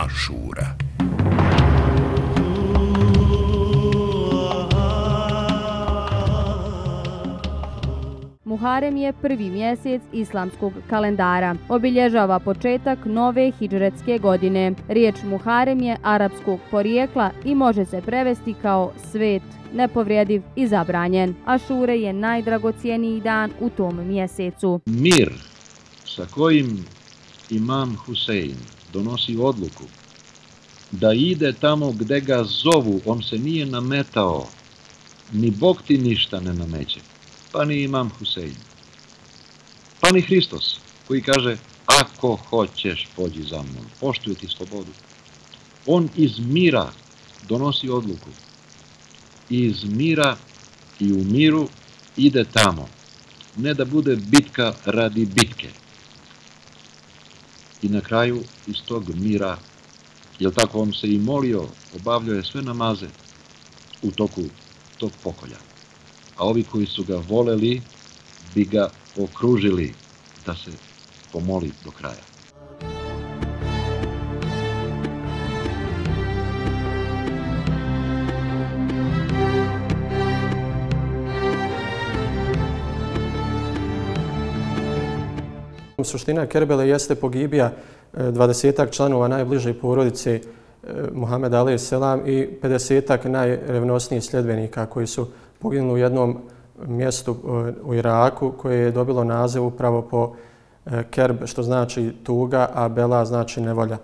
Ašura. Muharem je prvi mjesec islamskog kalendara. Obilježava početak nove hidžretske godine. Riječ Muharem je arapskog porijekla i može se prevesti kao svet, nepovrediv i zabranjen. Ašure je najdragocjeniji dan u tom mjesecu. Mir sa kojim imam Husein donosi odluku da ide tamo gdje ga zovu, on se nije nametao, ni Bog ti ništa ne nameće, pa ni imam Husein, pa ni Hristos koji kaže ako hoćeš pođi za mnom, poštuje ti slobodu. On iz mira donosi odluku, iz mira i u miru ide tamo, ne da bude bitka radi bitke. I na kraju iz tog mira, jel tako, on se i molio, obavljao je sve namaze u toku tog pokolja. A ovi koji su ga voleli bi ga okružili da se pomoli do kraja. Suština Kerbele jeste pogibija 20-ak članova najbliže porodice Muhameda a.s. i 50-ak najrevnosnijih sljedbenika koji su poginuli u jednom mjestu u Iraku koje je dobilo naziv upravo po Kerb, što znači tuga, a Bela znači nevolja.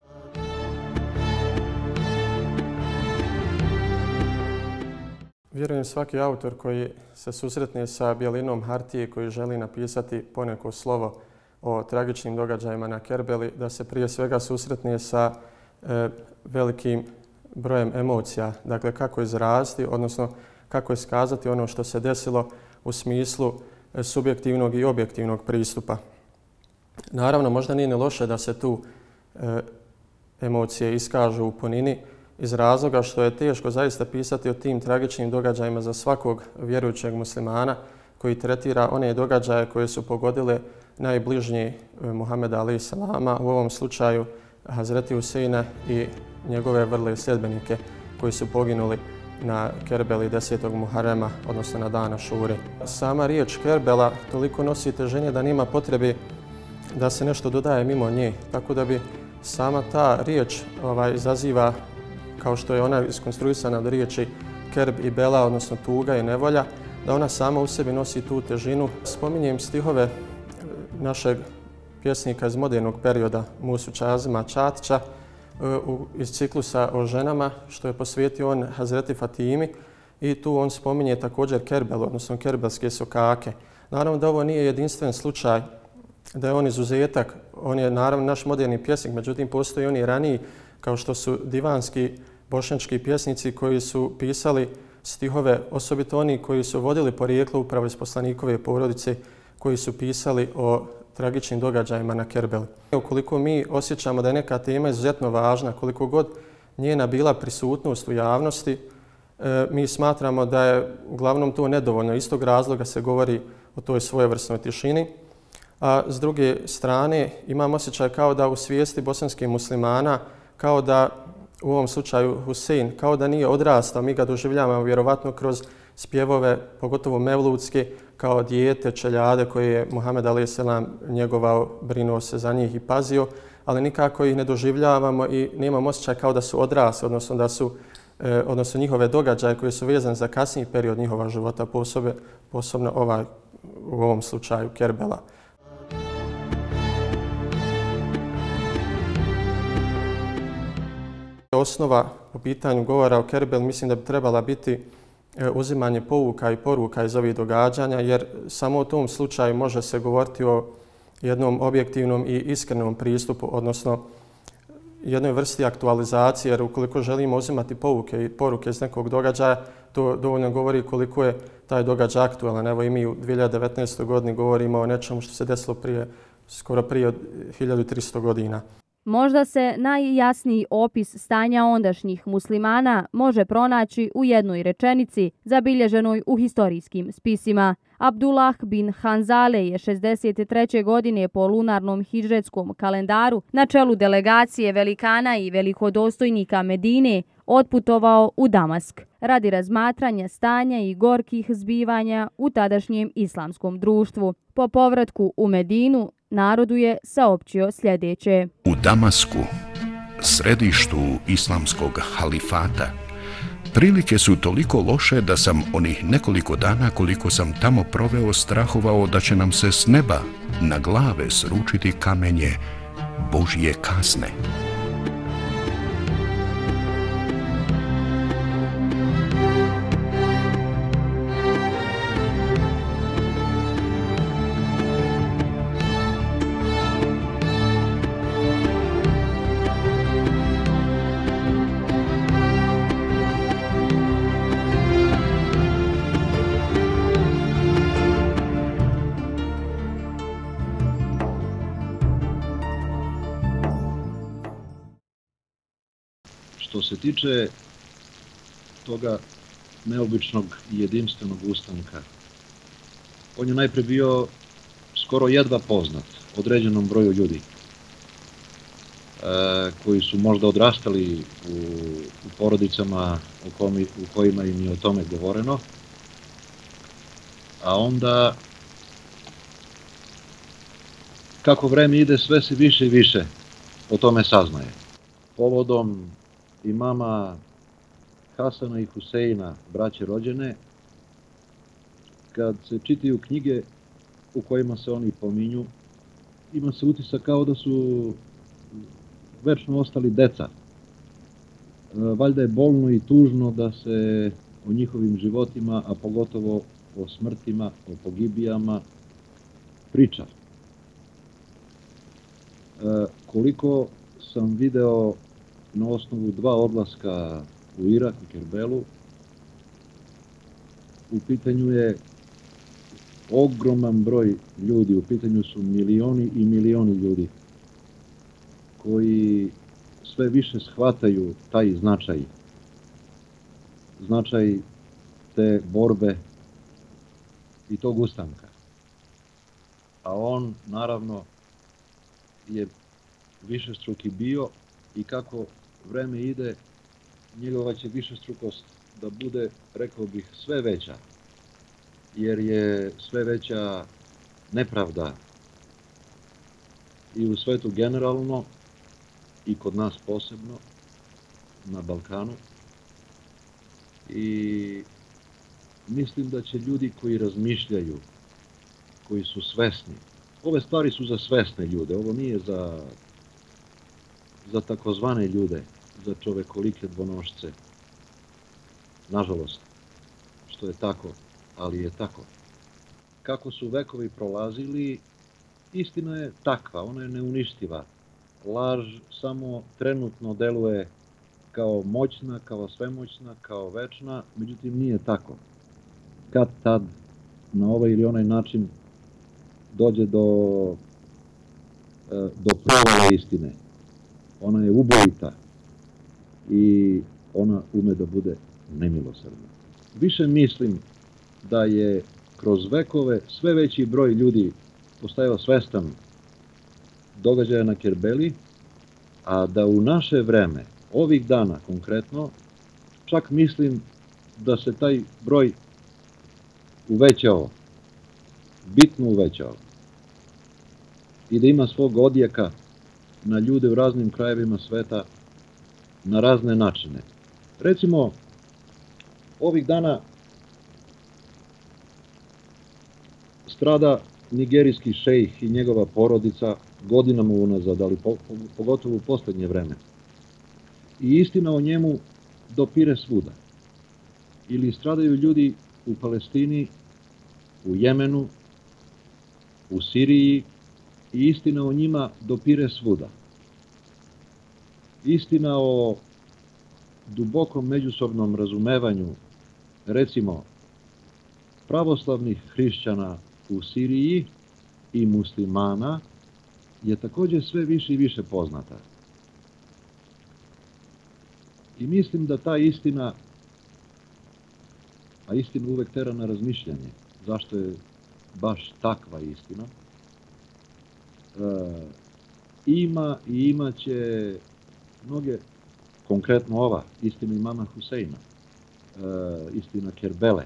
Vjerujem svaki autor koji se susretne sa bijelinom hartije koji želi napisati poneko slovo o tragičnim događajima na Kerbeli, da se prije svega susretne sa velikim brojem emocija. Dakle, kako izraziti, odnosno kako iskazati ono što se desilo u smislu subjektivnog i objektivnog pristupa. Naravno, možda nije ni loše da se tu emocije iskažu u punini iz razloga što je teško zaista pisati o tim tragičnim događajima za svakog vjerujućeg muslimana koji tretira one događaje koje su pogodile najbližnji Muhameda a.s. u ovom slučaju Hazreti Huseina i njegove vrle sljedbenike koji su poginuli na Kerbeli 10. Muharema, odnosno na dan Ašure. Sama riječ Kerbela toliko nosi teženje da nema potrebe da se nešto dodaje mimo nje, tako da bi sama ta riječ izaziva, kao što je ona iskonstruisana od riječi Kerb i Bela, odnosno tuga i nevolja, da ona sama u sebi nosi tu težinu. Spominjem stihove našeg pjesnika iz modernog perioda, Musu Čazima Čatića, iz ciklusa o ženama, što je posvetio on Hazreti Fatimi, i tu on spominje također Kerbelu, odnosno kerbelske sokake. Naravno da ovo nije jedinstven slučaj, da je on izuzetak, on je naravno naš moderni pjesnik, međutim postoji oni raniji, kao što su divanski bošnjački pjesnici koji su pisali stihove, osobito oni koji su vodili porijeklo upravo iz poslanikove porodice, koji su pisali o tragičnim događajima na Kerbeli. Ukoliko mi osjećamo da je neka tema izuzetno važna, koliko god njena bila prisutnost u javnosti, mi smatramo da je uglavnom to nedovoljno. Iz tog razloga se govori o toj svojevrsnoj tišini. A s druge strane, imam osjećaj kao da u svijesti bosanskih muslimana, kao da u ovom slučaju Husein, kao da nije odrastao, mi ga doživljavamo vjerovatno kroz spjevove, pogotovo mevludske, kao dijete, čeljade koje je Muhammed a.s. njegovao, brinuo se za njih i pazio, ali nikako ih ne doživljavamo i nemamo osjećaj kao da su odrasli, odnosno njihove događaje koje su vezane za kasniji period njihova života, posebno u ovom slučaju Kerbela. Osnova po pitanju govora o Kerbeli mislim da bi trebala biti uzimanje pouka i poruka iz ovih događanja, jer samo u tom slučaju može se govoriti o jednom objektivnom i iskrenom pristupu, odnosno jednoj vrsti aktualizacije, jer ukoliko želimo uzimati pouke i poruke iz nekog događaja, to dovoljno govori koliko je taj događaj aktualan. Evo i mi u 2019. godini govorimo o nečemu što se desilo skoro prije 1300 godina. Možda se najjasniji opis stanja ondašnjih muslimana može pronaći u jednoj rečenici zabilježenoj u historijskim spisima, Abdullah bin Hanzale je 63. godine po lunarnom hidžretskom kalendaru na čelu delegacije velikana i velikodostojnika Medine otputovao u Damask radi razmatranja stanja i gorkih zbivanja u tadašnjem islamskom društvu. Po povratku u Medinu narodu je saopćio sljedeće. U Damasku, središtu islamskog halifata, prilike su toliko loše da sam onih nekoliko dana koliko sam tamo proveo strahovao da će nam se s neba na glave sručiti kamenje Božje kazne. Što se tiče toga neobičnog i jedinstvenog ustanka, on je najprije bio skoro jedva poznat određenom broju ljudi koji su možda odrastali u porodicama u kojima im je o tome govoreno, a onda kako vreme ide sve se više i više o tome saznaje. Povodom imama Hasana i Huseina, braće rođene, kad se čitaju knjige u kojima se oni pominju, ima se utisak kao da su večno ostali deca. Valjda je bolno i tužno da se o njihovim životima, a pogotovo o smrtima, o pogibijama, priča. Koliko sam video na osnovu 2 odlaska u Irak, u Kerbelu, u pitanju je ogroman broj ljudi, u pitanju su milioni i milioni ljudi koji sve više shvataju taj značaj te borbe i tog ustanka. A on, naravno, je višestruki bio i kako vreme ide, njegova će višestrukost da bude, rekao bih, sve veća, jer je sve veća nepravda i u svetu generalno i kod nas posebno, na Balkanu. I mislim da će ljudi koji razmišljaju, koji su svesni, ove stvari su za svesne ljude, ovo nije za takozvane ljude, za čovekolike dvonošce. Nažalost, što je tako, ali je tako. Kako su vekovi prolazili, istina je takva, ona je neuništiva. Laž samo trenutno deluje kao moćna, kao svemoćna, kao večna, međutim nije tako. Kad tad, na ovaj ili onaj način, dođe do provale istine. Ona je ubojita i ona ume da bude nemilosrdna. Više mislim da je kroz vekove sve veći broj ljudi postajao svestan događaja na Kerbeli, a da u naše vreme, ovih dana konkretno, čak mislim da se taj broj uvećao, bitno uvećao i da ima svog odjeka na ljude u raznim krajevima sveta na razne načine. Recimo, ovih dana strada nigerijski šejh i njegova porodica godinama unazad, ali pogotovo u poslednje vreme. I istina o njemu dopire svuda. Ili stradaju ljudi u Palestini, u Jemenu, u Siriji, i istina o njima dopire svuda. Istina o dubokom međusobnom razumevanju, recimo, pravoslavnih hrišćana u Siriji i muslimana, je također sve više i više poznata. I mislim da ta istina, a istina uvek tera na razmišljanje, zašto je baš takva istina, ima i imaće mnoge, konkretno ova, istina imama Huseina, istina Kerbele.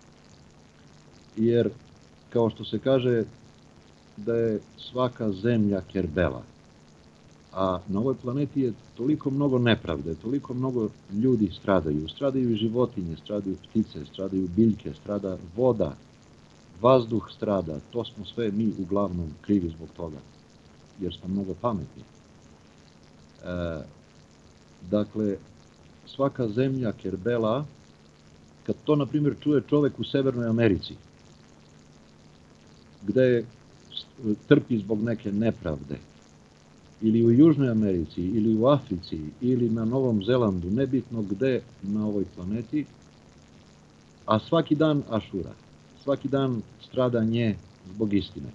Jer, kao što se kaže, da je svaka zemlja Kerbela. A na ovoj planeti je toliko mnogo nepravde, toliko mnogo ljudi stradaju. Stradaju i životinje, stradaju ptice, stradaju biljke, strada voda, vazduh strada. To smo sve mi uglavnom krivi zbog toga, jer smo mnogo pametni. Dakle, svaka zemlja Kerbela, kad to, na primjer, čuje čovek u Severnoj Americi, gde trpi zbog neke nepravde, ili u Južnoj Americi, ili u Africi, ili na Novom Zelandu, nebitno gde na ovoj planeti, a svaki dan Ašura, svaki dan stradanje zbog istine.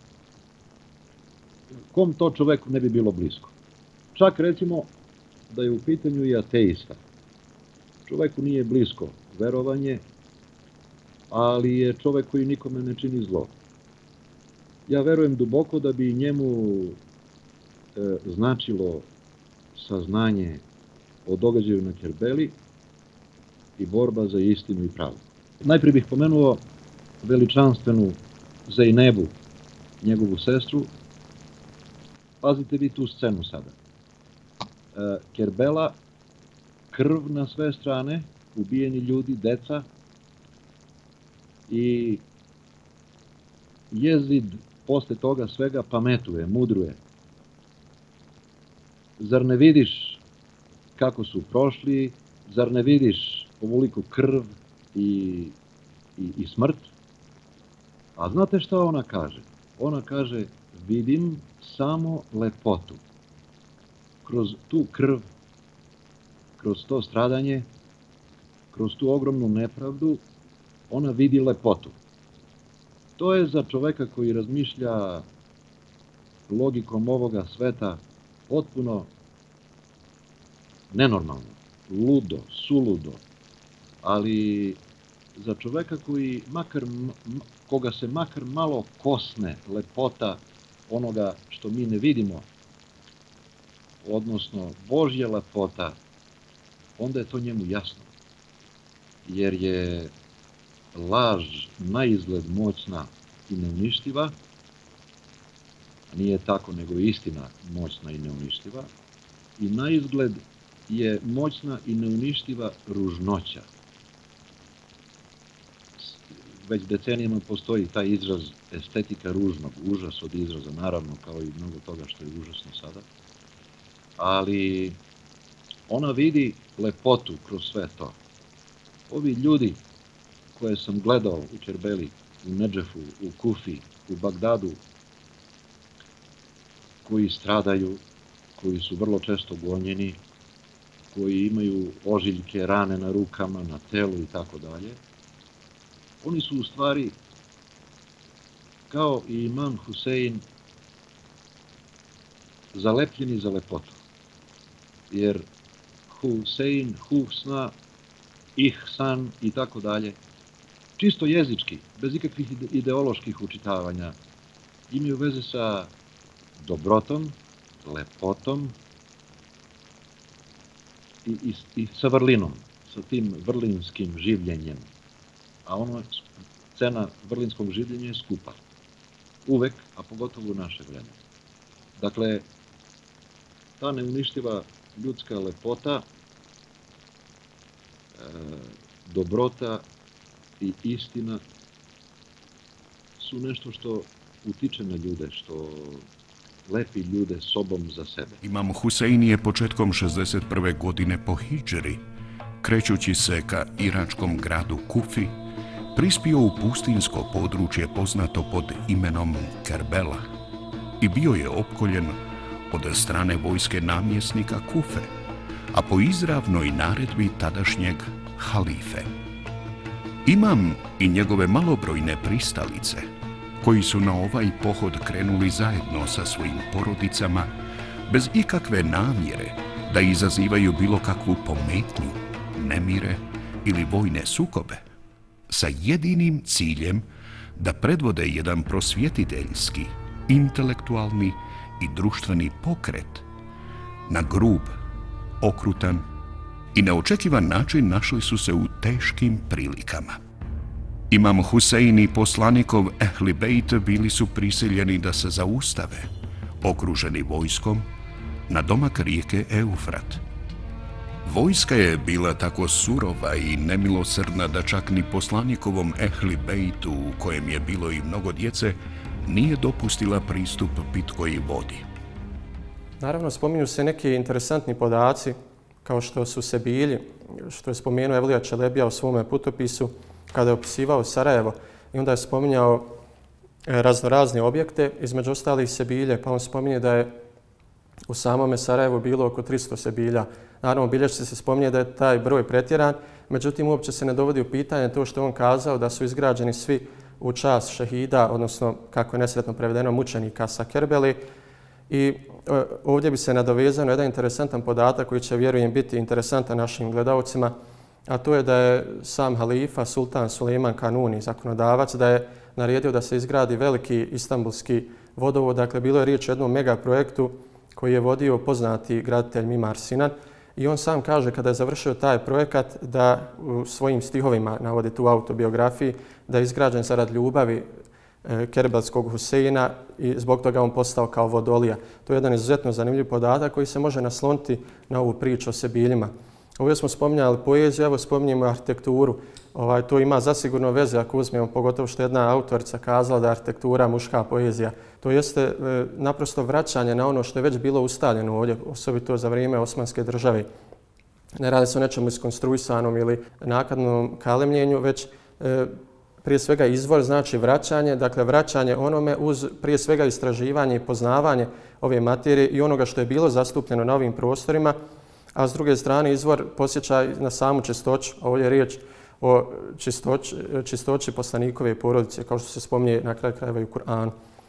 Kom to čoveku ne bi bilo blisko? Čak recimo da je u pitanju i ateista. Čoveku nije blisko verovanje, ali je čovek koji nikome ne čini zlo. Ja verujem duboko da bi njemu značilo saznanje o događaju na Kerbeli i borba za istinu i pravdu. Najprije bih pomenuo veličanstvenu Zejnebu, njegovu sestru. Pazite vi tu scenu sada. Kerbela, krv na sve strane, ubijeni ljudi, deca, i Jezid posle toga svega pametuje, mudruje. Zar ne vidiš kako su prošli, zar ne vidiš ovoliku krv i smrt? A znate šta ona kaže? Ona kaže, vidim samo lepotu. Kroz tu krv, kroz to stradanje, kroz tu ogromnu nepravdu, ona vidi lepotu. To je za čoveka koji razmišlja logikom ovoga sveta potpuno nenormalno, ludo, suludo, ali za čoveka koga se makar malo kosne lepota onoga što mi ne vidimo, odnosno Božja lepota, onda je to njemu jasno. Jer je laž na izgled moćna i neuništiva, nije tako nego istina moćna i neuništiva, i na izgled je moćna i neuništiva ružnoća. Već decenijama postoji taj izraz estetika ružnog, užas od izraza, naravno, kao i mnogo toga što je užasno sada, ali ona vidi lepotu kroz sve to. Ovi ljudi koje sam gledao u Kerbeli, u Nedžefu, u Kufi, u Bagdadu, koji stradaju, koji su vrlo često gonjeni, koji imaju ožiljke, rane na rukama, na telu i tako dalje, oni su u stvari, kao i imam Husein, zalepljeni za lepotu. Jer Husein, Husna, Ihsan i tako dalje, čisto jezički, bez ikakvih ideoloških učitavanja, imaju veze sa dobrotom, lepotom i sa vrlinom, sa tim vrlinskim življenjem. A cena vrlinskog življenja je skupa. Uvek, a pogotovo u naše vreme. Dakle, ta neuništiva ljudska lepota, dobrota i istina su nešto što utiče na ljude, što lepi ljude sobom za sebe. Imam Husein je početkom 61. godine po hidžri, krećući se ka iračkom gradu Kufi, prispio u pustinsko područje poznato pod imenom Kerbela i bio je opkoljen od strane vojske namjesnika Kufe, a po izravnoj naredbi tadašnjeg halife. Imam i njegove malobrojne pristalice, koji su na ovaj pohod krenuli zajedno sa svojim porodicama, bez ikakve namjere da izazivaju bilo kakvu pometnju, nemire ili vojne sukobe, sa jedinim ciljem da predvode jedan prosvjetiteljski, intelektualni i društveni pokret, na grub, okrutan i neočekivan način našli su se u teškim prilikama. Imam Husein i poslanikov Ehli Bejt bili su prisiljeni da se zaustave, okruženi vojskom, na domak rijeke Eufrat. Vojska je bila tako surova i nemilosrdna da čak ni poslanikovom Ehli Bejtu, u kojem je bilo i mnogo djece, nije dopustila pristup pitkoj vodi. Naravno, spominju se neki interesantni podaci, kao što su Sebilji, što je spomenuo Evlija Čelebija u svome putopisu, kada je opisivao Sarajevo i onda je spominjao raznorazne objekte, između ostalih Sebilje, pa on spominje da je u samome Sarajevu bilo oko 300 Sebilja. Naravno, bilješci se spominje da je taj broj pretjeran, međutim, uopće se ne dovodi u pitanje to što je on kazao da su izgrađeni svi u čast šehida, odnosno, kako je nesretno prevedeno, mučenika sa Kerbeli. I ovdje bi se nadovezano jedan interesantan podatak koji će, vjerujem, biti interesantan našim gledalcima, a to je da je sam halifa, sultan Sulejman Kanuni, zakonodavac, da je naredio da se izgradi veliki istambulski vodovod. Dakle, bilo je riječ o jednom mega projektu koji je vodio poznati graditelj Mimar Sinan. I on sam kaže kada je završio taj projekat da u svojim stihovima, navodi tu autobiografiji, da je izgrađen zarad ljubavi kerbelskog Huseina i zbog toga on postao kao vodolija. To je jedan izuzetno zanimljiv podatak koji se može nasloniti na ovu priču o Sebiljima. Ovdje smo spominjali poeziju, evo spominjemo arhitekturu. To ima zasigurno veze ako uzmemo, pogotovo što je jedna autorica kazala da je arhitektura muška poezija. To jeste naprosto vraćanje na ono što je već bilo ustaljeno ovdje, osobito za vrijeme Osmanske države. Ne radi se o nečemu iskonstruisanom ili naknadnom kalemljenju, već prije svega izvor znači vraćanje, dakle vraćanje onome uz prije svega istraživanje i poznavanje ove materije i onoga što je bilo zastupljeno na ovim prostorima, a s druge strane izvor posjeća na samu čistoću. Ovdje je riječ o čistoći poslanikove porodice, kao što se spominje na kraju krajeva i u Kur'anu.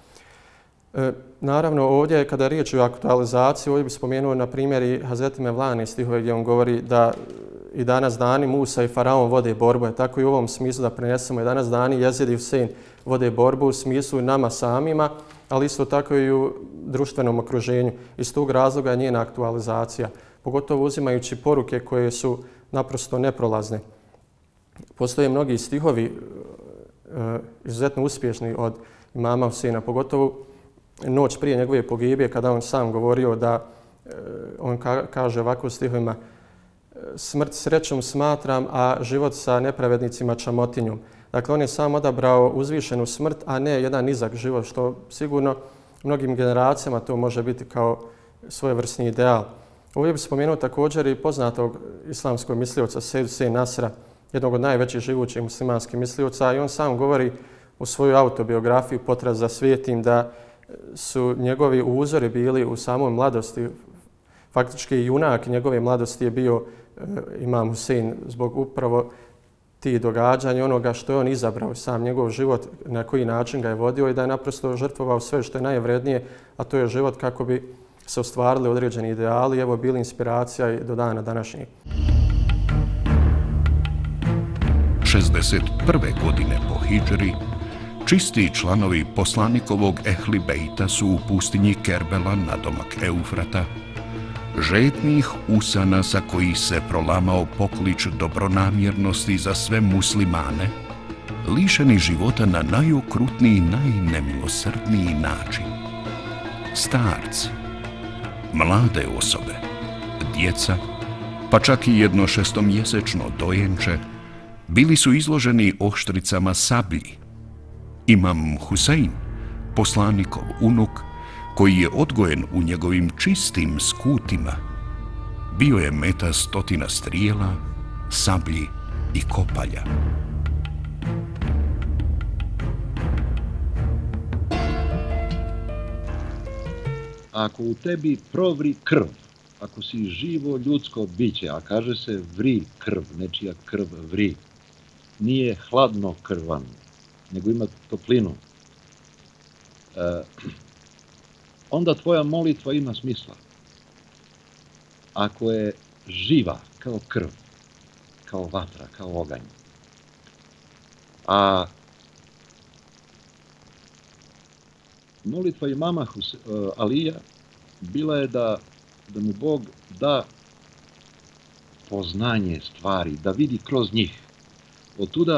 Naravno, ovdje kada je riječ o aktualizaciji, ovdje bih spomenuo na primjer i Hazreti Mevlane stihove gdje on govori da i danas dani Musa i Faraon vode borbu. Tako i u ovom smislu da prenesemo i danas dani Jezid i Husein vode borbu u smislu nama samima, ali isto tako i u društvenom okruženju. Iz tog razloga je njena aktualizacija, pogotovo uzimajući poruke koje su naprosto neprolazne. Postoje mnogi stihovi izuzetno uspješni od imama Huseina, pogotovo noć prije njegove pogibije kada on sam govorio da on kaže ovako u stihovima: smrt srećom smatram, a život sa nepravednicima čamotinjom. Dakle, on je sam odabrao uzvišenu smrt, a ne jedan nizak život, što sigurno mnogim generacijama to može biti kao svojevrsni ideal. Ovdje bih spomenuo također i poznatog islamskog mislioca Sejid Husein Nasra, jednog od najvećih živućih muslimanskih mislioca, i on sam govori u svojoj autobiografiji Potraga za svijetim da su njegovi uzori bili u samoj mladosti. Faktički junak njegove mladosti je bio imam Husein zbog upravo tih događanja, onoga što je on izabrao, sam njegov život, na koji način ga je vodio i da je naprosto žrtvovao sve što je najvrednije, a to je život kako bi se ostvarili određeni ideali i evo bili inspiracija i do dana današnjeg. 61. godine po hidžri, čisti članovi poslanikovog Ehli Bejta su u pustinji Kerbela na domak Eufrata, žetnih usana sa koji se prolamao poklič dobronamjernosti za sve muslimane, lišeni života na najokrutniji, najnemilosrdniji način. Starci, mlade osobe, djeca, pa čak i jedno šestomjesečno dojenče, bili su izloženi oštricama sablji. Imam Husein, poslanikov unuk, koji je odgojen u njegovim čistim skutima, bio je meta stotina strijela, sablji i kopalja. Ako u tebi provri krv, ako si živo ljudsko biće, a kaže se vri krv, nečija krv vri, nije hladno krvan, nego ima toplinu, onda tvoja molitva ima smisla. Ako je živa kao krv, kao vatra, kao oganj. A molitva imama Alija bila je da mu Bog da poznanje stvari, da vidi kroz njih. Od tuda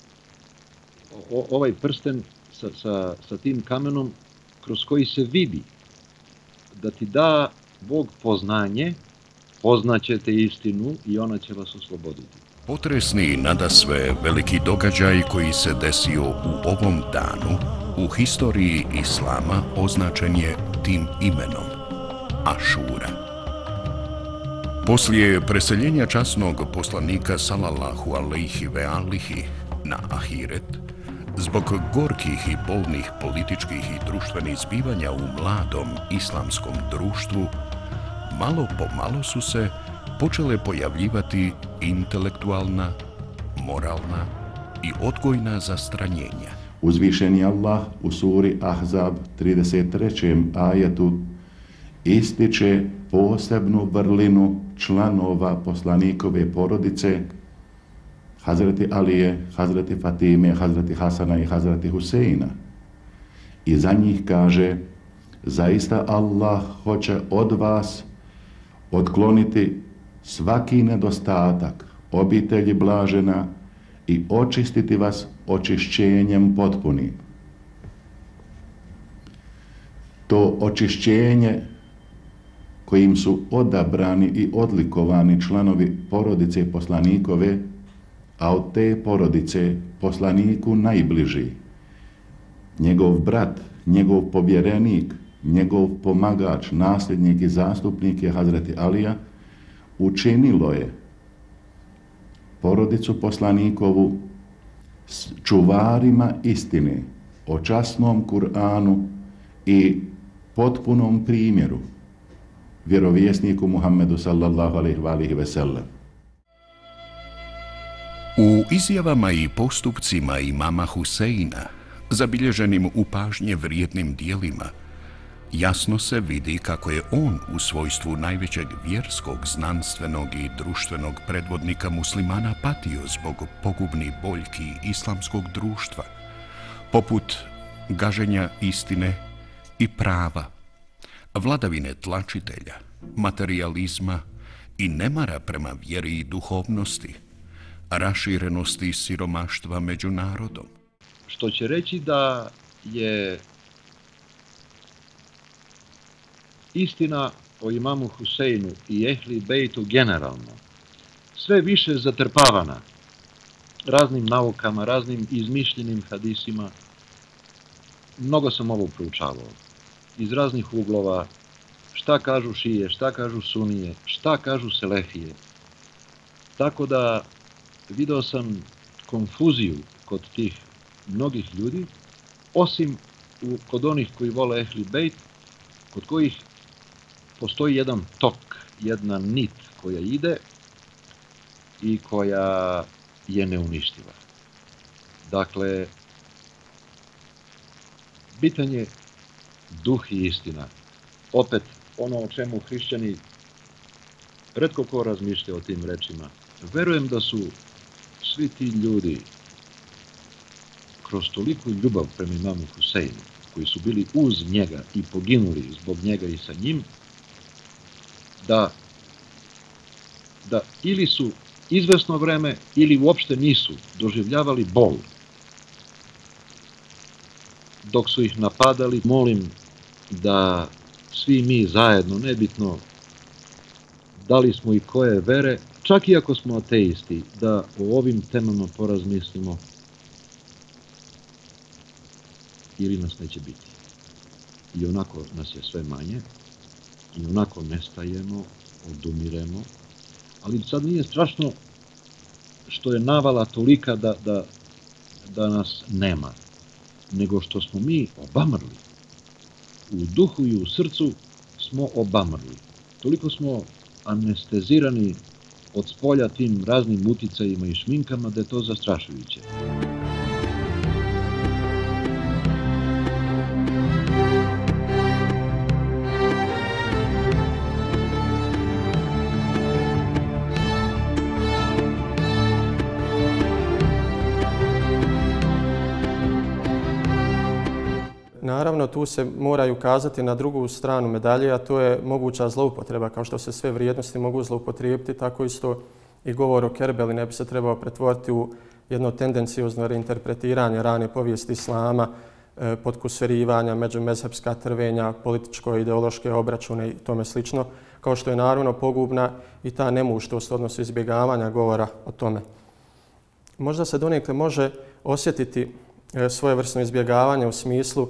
ovaj prsten sa tim kamenom kroz koji se vidi, da ti da Bog poznanje, poznaćete istinu i ona će vas osloboditi. Potresni nadasve veliki događaj koji se desio u ovom danu u historiji Islama označen je tim imenom, Ašura. Poslije preseljenja časnog poslanika sallallahu alejhi ve alihi na ahiret, zbog gorkih i bolnih političkih i društvenih zbivanja u mladom islamskom društvu, malo po malo su se počele pojavljivati intelektualna, moralna i odgojna zastranjenja. Uzvišeni Allah u suri Ahzab 33. ajetu ističe posebnu vrlinu članova poslanikove porodice Hazreti Alije, Hazreti Fatime, Hazreti Hasana i Hazreti Huseina. I za njih kaže: zaista Allah hoće od vas otkloniti svaki nedostatak obitelji blažena i očistiti vas očišćenjem potpunim. To očišćenje kojim su odabrani i odlikovani članovi porodice poslanikove, a od te porodice poslaniku najbliži, njegov brat, njegov povjerenik, njegov pomagač, nasljednik i zastupnik je Hazreti Alija, učinilo je porodicu poslanikovu čuvarima istine o časnom Kur'anu i potpunom primjeru vjerovjesniku Muhammedu sallallahu alejhi ve sellem. U izjavama i postupcima imama Huseina, zabilježenim u pažnje vrijednim dijelima, jasno se vidi kako je on u svojstvu najvećeg vjerskog, znanstvenog i društvenog predvodnika muslimana patio zbog pogubnih boljki islamskog društva, poput gaženja istine i prava, vladavine tlačitelja, materijalizma i nemara prema vjeri i duhovnosti, raširenosti siromaštva među narodom. Što će reći da je istina o imamu Huseinu i Ehli Bejtu generalno sve više zatrpavana raznim naukama, raznim izmišljenim hadisima. Mnogo sam ovo proučavao iz raznih uglova, šta kažu šije, šta kažu sunije, šta kažu selefije. Tako da video sam konfuziju kod tih mnogih ljudi, osim kod onih koji vole Ehli Bejt, kod kojih postoji jedan tok, jedna nit koja ide i koja je neuništiva. Dakle, bitan je duh i istina. Opet, ono o čemu hrišćani retko ko razmišlja o tim rečima. Verujem da su svi ti ljudi kroz toliku ljubav prema imamu Huseinu, koji su bili uz njega i poginuli zbog njega i sa njim, da ili su izvesno vreme ili uopšte nisu doživljavali bol dok su ih napadali. Molim da svi mi zajedno, nebitno da li smo i koje vere, čak i ako smo ateisti, da o ovim temama porazmislimo ili nas neće biti. I onako nas je sve manje, i onako nestajemo, odumiremo, ali sad nije strašno što je navala tolika da nas nema, nego što smo mi obamrli. U duhu i u srcu smo obamrli. Toliko smo anestezirani od spolja tim raznim uticajima i šminkama da je to zastrašujuće. Naravno, naravno tu se moraju ukazati na drugu stranu medalje, a to je moguća zloupotreba. Kao što se sve vrijednosti mogu zloupotrijebiti, tako isto i govor o Kerbeli ne bi se trebao pretvoriti u jedno tendencijozno reinterpretiranje rane povijesti islama, podkusurivanja, međumezhebska trvenja, političko-ideološke obračune i tome slično, kao što je naravno pogubna i ta nemuštost, odnosno izbjegavanja govora o tome. Možda se donekle može osjetiti svojevrsno izbjegavanje u smislu,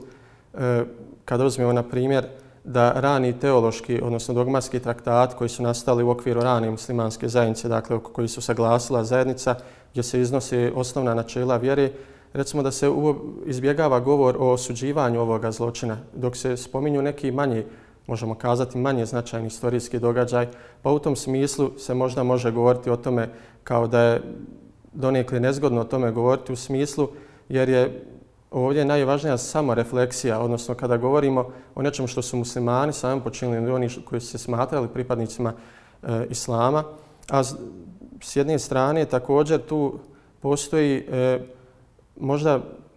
kada uzmemo na primjer da rani teološki, odnosno dogmatski traktat koji su nastali u okviru rane muslimanske zajednice, dakle oko koji su saglasila zajednica, gdje se iznose osnovna načela vjere, recimo da se izbjegava govor o osuđivanju ovoga zločina, dok se spominju neki manji, možemo kazati manje značajni istorijski događaj, pa u tom smislu se možda može govoriti o tome kao da je donekle nezgodno o tome govoriti u smislu, jer je ovdje najvažnija samorefleksija, odnosno kada govorimo o nečemu što su muslimani sami počinili, oni koji su se smatrali pripadnicima islama, a s jedne strane također tu postoji možda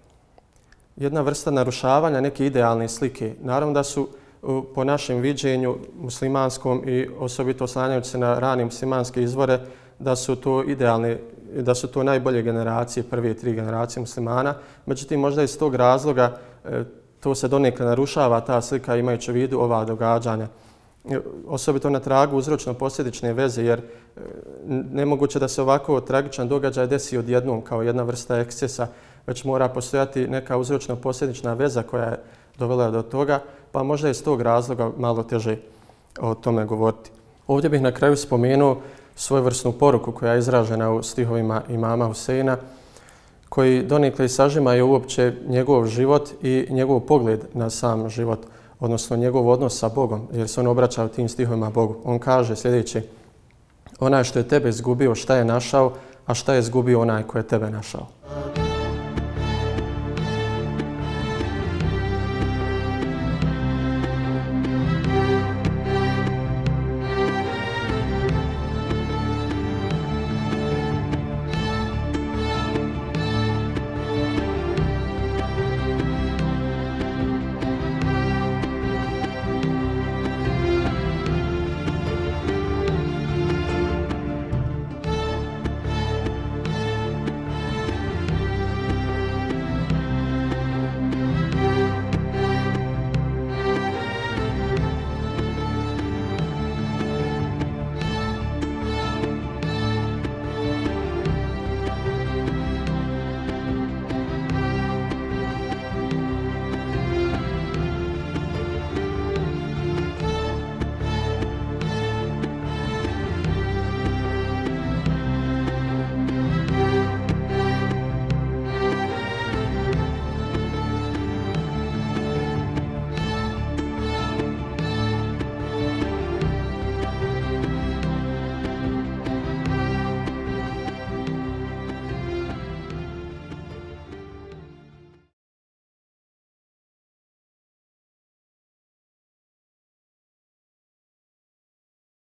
jedna vrsta narušavanja neke idealne slike. Naravno da su po našem viđenju muslimanskom i osobito oslanjajući se na rane muslimanske izvore, da su to idealne, da su to najbolje generacije, prve 3 generacije muslimana. Međutim, možda iz tog razloga to se donekle narušava ta slika imajući u vidu ova događanja. Osobito na tragu uzročno-posljedične veze, jer nemoguće da se ovako tragičan događaj desi odjednom kao jedna vrsta ekscesa, već mora postojati neka uzročno-posljedična veza koja je dovela do toga, pa možda iz tog razloga malo teže o tome govoriti. Ovdje bih na kraju spomenuo svojevrsnu poruku koja je izražena u stihovima imama Huseina, koji donekle sažimaju uopće njegov život i njegov pogled na sam život, odnosno njegov odnos sa Bogom, jer se on obraća u tim stihovima Bogu. On kaže sljedeće: onaj što je tebe izgubio, šta je našao, a šta je izgubio onaj ko je tebe našao.